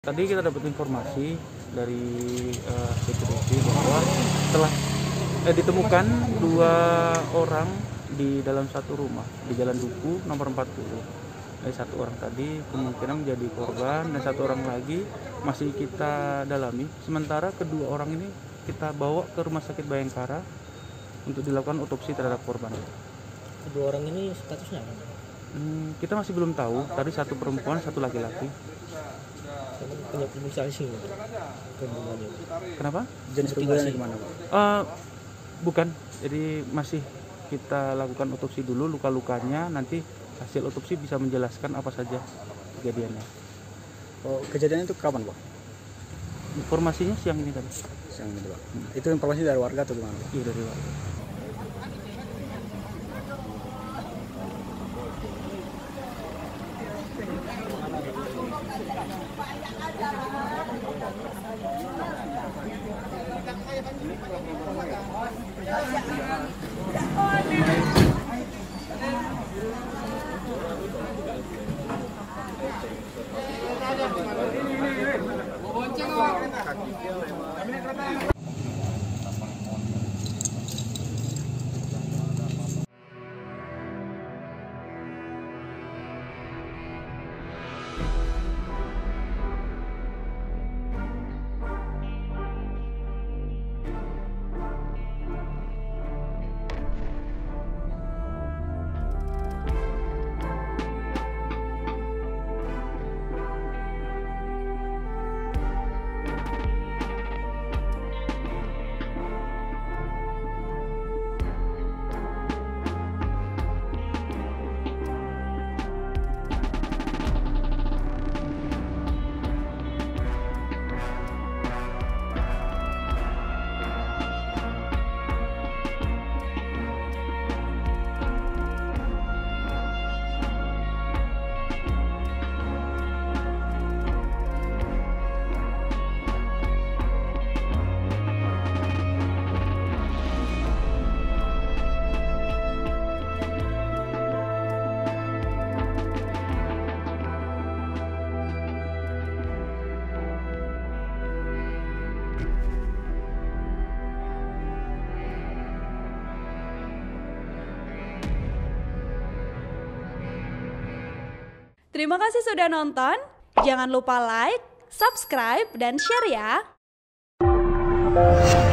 Tadi kita dapat informasi dari security bahwa telah ditemukan 2 orang di dalam satu rumah di Jalan Duku nomor 40. Satu orang tadi kemungkinan menjadi korban dan satu orang lagi masih kita dalami. Sementara kedua orang ini kita bawa ke Rumah Sakit Bayangkara untuk dilakukan otopsi terhadap korban. Kedua orang ini statusnya apa? Kita masih belum tahu. Tadi satu perempuan, satu laki-laki. Punya komunikasi Kenapa? jenis ketiganya gimana, Pak? Bukan, jadi masih kita lakukan otopsi dulu luka-lukanya, nanti hasil otopsi bisa menjelaskan apa saja kejadiannya. Oh, kejadiannya itu kapan, Pak? Informasinya siang ini tadi. Siang ini, Pak. Itu informasi dari warga atau gimana, Pak? Iya, dari warga. Terima kasih sudah nonton. Jangan lupa like, subscribe, dan share ya.